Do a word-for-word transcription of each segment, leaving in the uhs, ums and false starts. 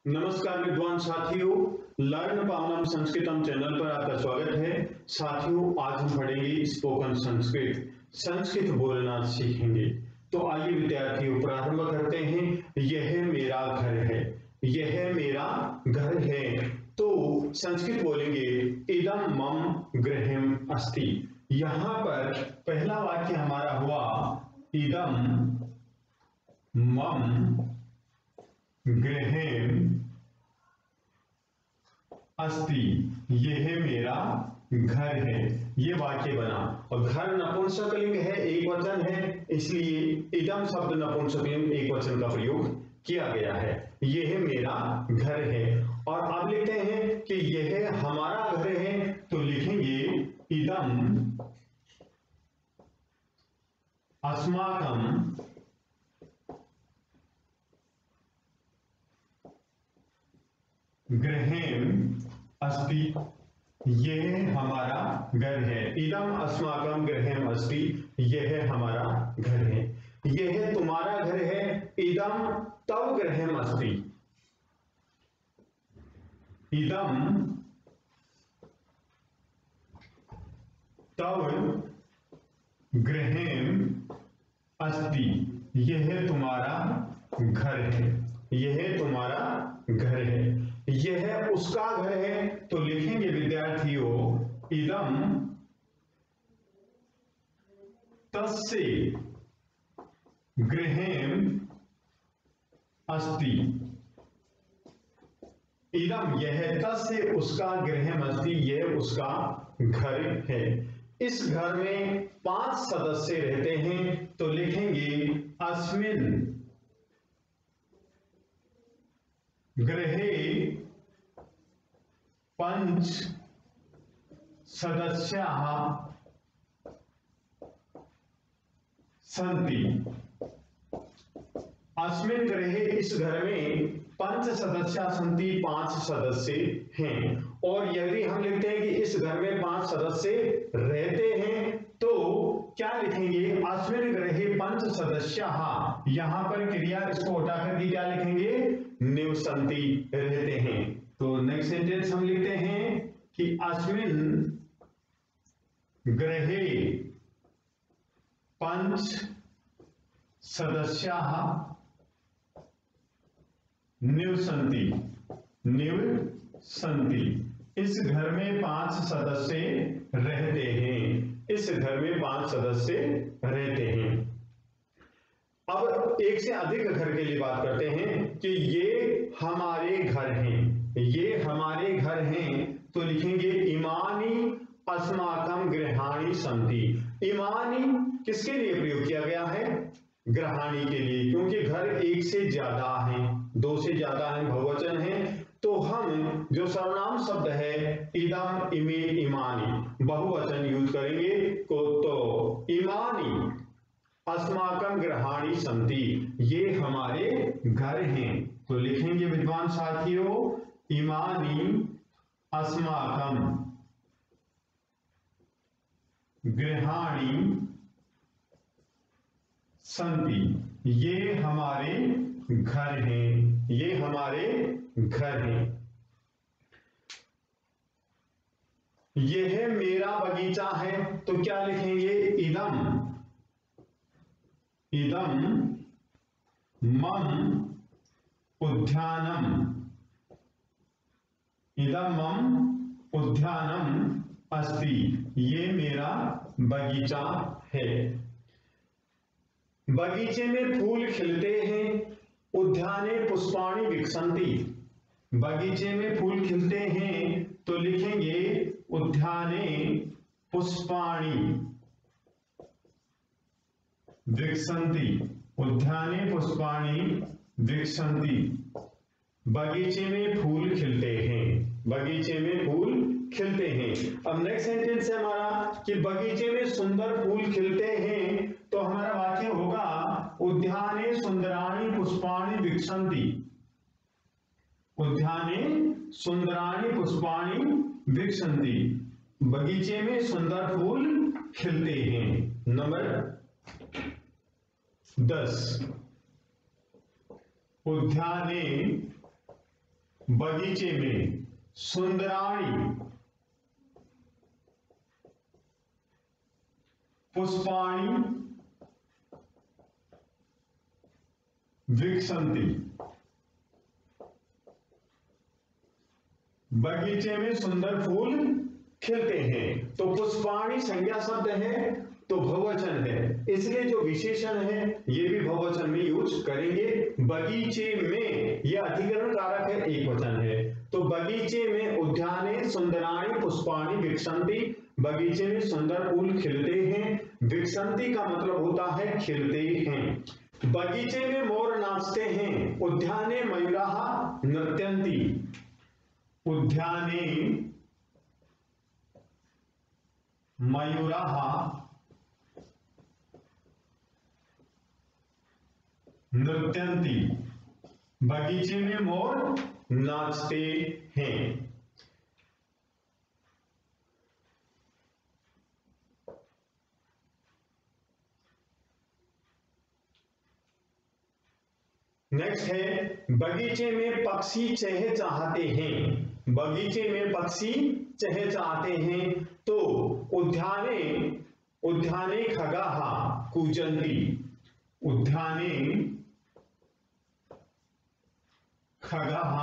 नमस्कार विद्वान साथियों, लर्न पावनम संस्कृतम चैनल पर आपका स्वागत है। साथियों, आज हम पढ़ेंगे स्पोकन संस्कृत, संस्कृत बोलना सीखेंगे। तो आइए विद्यार्थियों प्रारंभ करते हैं। यह मेरा घर है, यह मेरा घर है। तो संस्कृत बोलेंगे इदं मम गृहम् अस्ति। यहाँ पर पहला वाक्य हमारा हुआ इदं मम गृहम् अस्ति, यह मेरा घर है। ये वाक्य बना और घर नपुंसकलिंग है, एक वचन है, इसलिए इदम शब्द नपुंसकलिंग एक वचन का प्रयोग किया गया है। यह मेरा घर है। और अब लिखते हैं कि यह हमारा घर है, तो लिखेंगे इदम अस्माकं गृहम् अस्ति, यह हमारा घर है। इदम अस्माकं गृहम् अस्ति, यह हमारा घर है। यह तुम्हारा घर है। इदम तव गृहम् अस्ति, इदम तव गृहम् अस्ति, यह तुम्हारा घर है। यह तुम्हारा घर है। यह उसका घर है, तो लिखेंगे विद्यार्थियों इदम तस्य गृहम् अस्ति। इदम यह तस्य उसका गृहम् अस्ति, यह उसका घर है। इस घर में पांच सदस्य रहते हैं, तो लिखेंगे अस्मिन् गृहे पंच सदस्याः सन्ति। अस्मिन् गृहे, इस घर में पंच सदस्या सन्ति, पांच सदस्य हैं। और यदि हम लिखते हैं कि इस घर में पांच सदस्य रहते हैं, तो क्या लिखेंगे अस्मिन् गृहे पंच सदस्याः। यहां पर क्रिया इसको हटाकर के क्या लिखेंगे निवसन्ति, रहते हैं। तो नेक्स्ट सेंटेंस हम लिखते हैं कि अस्मिन् गृहे पंच सदस्याः निवसन्ति, निवसन्ति। इस घर में पांच सदस्य रहते हैं। इस घर में पांच सदस्य रहते हैं। अब एक से अधिक घर के लिए बात करते हैं कि ये हमारे घर हैं। ये हमारे घर हैं, तो लिखेंगे इमानी अस्माकं गृहाणि सन्ति। इमानी किसके लिए प्रयोग किया गया है? गृहाणि के लिए, क्योंकि घर एक से ज्यादा हैं, दो से ज्यादा हैं, बहुवचन है। तो हम जो सर्वनाम शब्द है इदम इमे इमानी बहुवचन यूज करेंगे। को तो इमानी अस्माकं गृहाणि सन्ति, ये हमारे घर हैं। तो लिखेंगे विद्वान साथियों इमानी अस्माकं गृहाणि सन्ति, ये हमारे घर हैं। ये हमारे घर हैं। यह मेरा बगीचा है, तो क्या लिखेंगे इदम इदं मम उद्यानम, इदं मम उद्यानम अस्ति, ये मेरा बगीचा है। बगीचे में फूल खिलते हैं। उद्याने पुष्पाणि विकसन्ति, बगीचे में फूल खिलते हैं, तो लिखेंगे उद्याने पुष्पाणि विकसन्ति, उद्याने पुष्पाणि विकसन्ति। बगीचे में फूल खिलते हैं, बगीचे में फूल खिलते हैं। अब नेक्स्ट सेंटेंस है हमारा कि बगीचे में सुंदर फूल खिलते हैं, तो हमारा वाक्य होगा उद्याने सुंदराणि पुष्पाणि विकसन्ति। उद्याने सुंदराणि पुष्पाणि विकसन्ति, बगीचे में सुंदर फूल खिलते हैं। नंबर दस, उद्याने बगीचे में सुंदराणी पुष्पाणि विकसन्ति। बगीचे में सुंदर फूल खिलते हैं। तो पुष्पाणि संज्ञा शब्द है तो बहुवचन है, इसलिए जो विशेषण है ये भी बहुवचन में यूज करेंगे। बगीचे में यह अधिकरण कारक है, एक वचन है। तो बगीचे में उद्याने सुंदराणि पुष्पाणि विकसन्ति। बगीचे में सुंदर फूल खिलते हैं। विकसन्ति का मतलब होता है खिलते हैं। बगीचे में मोर नाचते हैं। उद्याने मयूराः नृत्यन्ति। उद्याने मयूराः नृत्यन्ति। बगीचे में मोर नाचते हैं। नेक्स्ट है बगीचे में पक्षी चहचहाते हैं। बगीचे में पक्षी चहचहाते हैं। तो उद्याने उद्याने खगाः कूजन्ति। उद्याने खगाः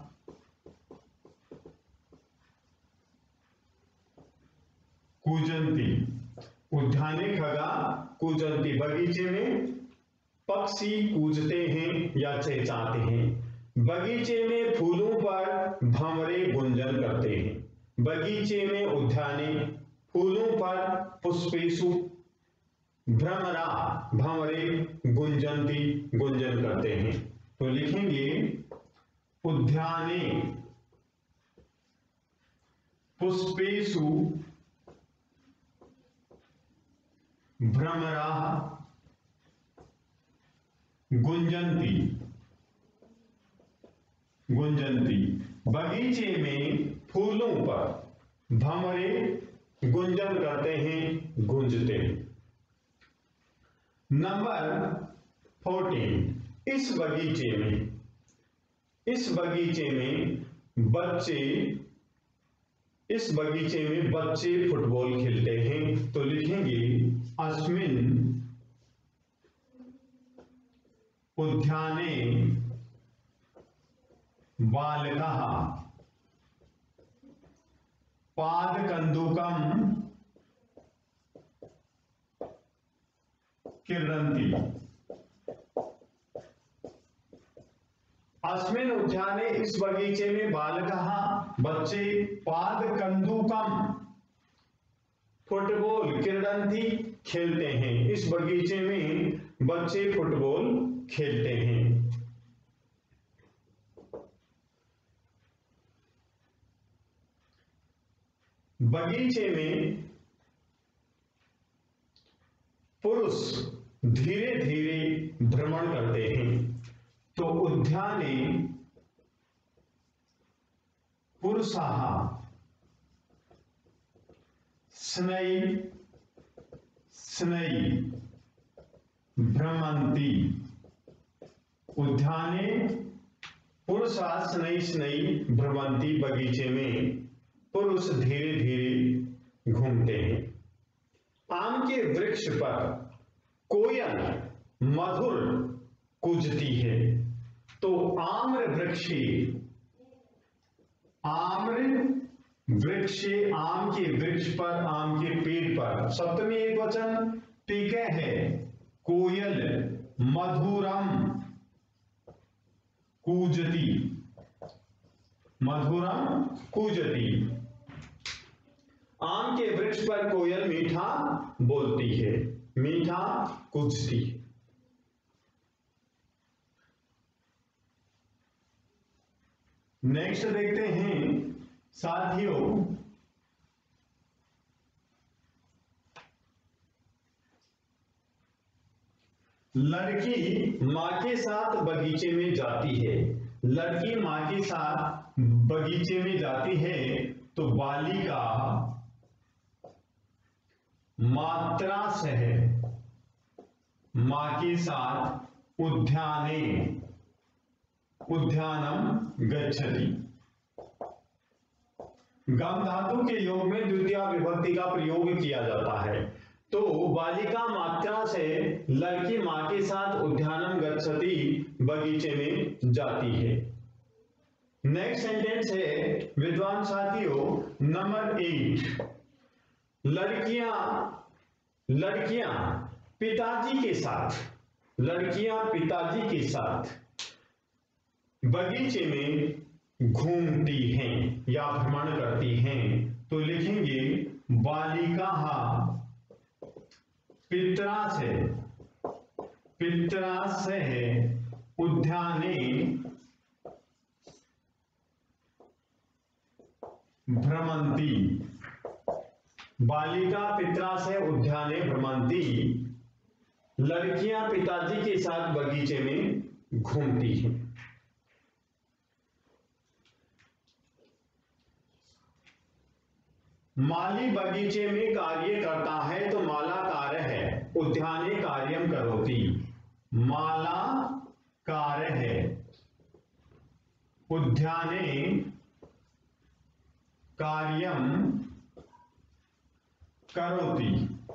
कूजन्ति। उद्याने खगा कूजन्ति। बगीचे में पक्षी कूजते हैं या चहचहाते हैं। बगीचे में फूलों पर भंवरे गुंजन करते हैं। बगीचे में उद्याने फूलों पर पुष्पेषु भ्रमरा भंवरे गुंजन्ति गुंजन करते हैं। तो लिखेंगे उद्याने पुष्पेषु भ्रमरा गुंजन्ति गुंजन्ति। बगीचे में फूलों पर भंवरे गुंजन करते हैं, गूंजते हैं। नंबर फोर्टीन, इस बगीचे में इस बगीचे में बच्चे इस बगीचे में बच्चे फुटबॉल खेलते हैं। तो लिखेंगे अस्मिन् उद्याने बालकाः पादकन्दुकं क्रीडन्ति। अस्मिन् उद्याने इस बगीचे में बालकाः बच्चे पादकन्दुकं फुटबॉल क्रीडन्ति खेलते हैं। इस बगीचे में बच्चे फुटबॉल खेलते हैं। बगीचे में पुरुष धीरे धीरे भ्रमण करते हैं। तो उद्याने पुरुषाः शनैः शनैः भ्रमन्ति। उद्याने पुरुषाः शनैः शनैः भ्रमन्ति। बगीचे में पुरुष धीरे धीरे घूमते हैं। आम के वृक्ष पर कोयल मधुर कूजती है। तो आम्र वृक्षे आम्र वृक्षे आम के वृक्ष पर, आम के पेड़ पर, सप्तमी एक वचन ठीक है। कोयल मधुरम कूजती मधुरम कूजती। आम के वृक्ष पर कोयल मीठा बोलती है, मीठा कूजती है। नेक्स्ट देखते हैं साथियों, लड़की मां के साथ बगीचे में जाती है। लड़की मां के साथ बगीचे में जाती है। तो बालिका मात्रा से है मां के साथ उद्याने उद्यानम गच्छति। गम धातु के योग में द्वितीय विभक्ति का प्रयोग किया जाता है। तो बालिका मात्रा से लड़की मां के साथ उद्यानम गच्छति बगीचे में जाती है। नेक्स्ट सेंटेंस है विद्वान साथियों नंबर एट, लड़कियां लड़कियां पिताजी के साथ लड़कियां पिताजी के साथ बगीचे में घूमती हैं या भ्रमण करती हैं। तो लिखेंगे बालिका पित्रा से पित्रा से उद्याने भ्रमंती। बालिका पित्रा से उद्याने भ्रमंती, लड़कियां पिताजी के साथ बगीचे में घूमती हैं। माली बगीचे में कार्य करता है तो माला कार्य है, उद्याने कार्यम करोति। माला कार्य है, उद्याने कार्यम करोति।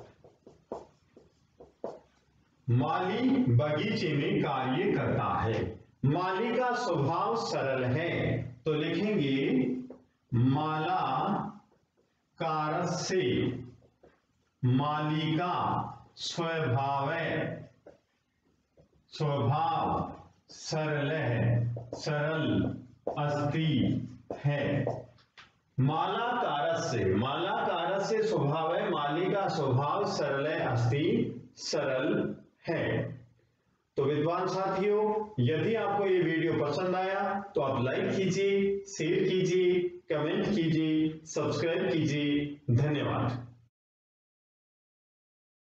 माली बगीचे में कार्य करता है। माली का स्वभाव सरल है तो लिखेंगे माला कारस्य माली का स्वभाव स्वभाव सरल सरल अस्ति है। माला कारस्य माला कारस्य स्वभाव है, माली का स्वभाव सरल अस्ति सरल है। तो विद्वान साथियों यदि आपको ये वीडियो पसंद आया तो आप लाइक कीजिए, शेयर कीजिए, कमेंट कीजिए, सब्सक्राइब कीजिए। धन्यवाद।